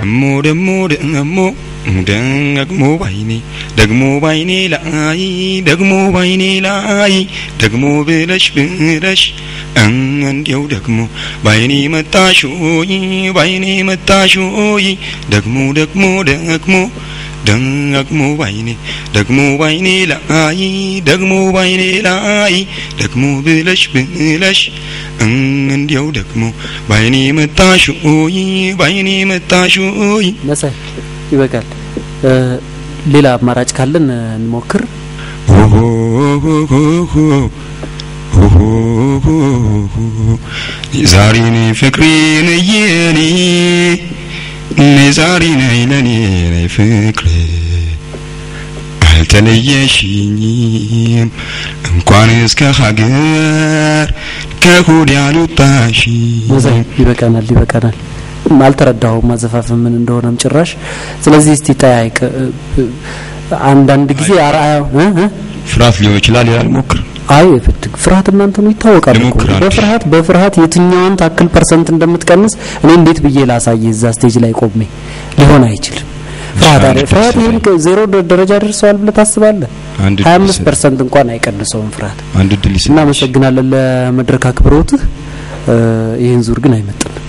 ደሞ ደግሞ ባይኔ ላይ ደግሞ ብለሽ እንዴው ደግሞ ባይኔ መጣሾይ ደግሞ ባይኔ ላይ ደግሞ ብለሽ እንዴው ደግሞ ባይኔ መጣሾይ መሳይ ይበቃል ሌላ አማራጭ ካለን እንሞክር ዛሬኔ ፍቅሬን የኔ ዛሬኔ ለኔ ፍቅሬ አልተለየሽኝም እንኳን እስከ ሀገር ከሆድ ያልወጣሽ መሳይ ይበቃናል ማልተረዳው ማዘፋፈን ምን እንደሆነም ጭራሽ ስለዚህ እስቲ ታይቅ አንዳንድ ጊዜ አራያ ፍራት ሊሆን ይችላል ይላል ሞክር አይ ፍራት እናንተ ነው ይታወቃል በፍርሃት የትኛውን ታክል ፐርሰንት እንደምትቀንስ እኔ እንዴት ብዬ ላሳይ እዛ ስቴጅ ላይ ቆሜ ሊሆን አይችልም ፍራት ይሄን ዜሮ ደረጃ ደርሷል ብለ ታስባለህ 25% እንኳን አይቀንሰውም ፍራት አንድ ድል እና መሰግናለን ለመድረክ አክብሮት ይሄን ዙር ግን አይመጣም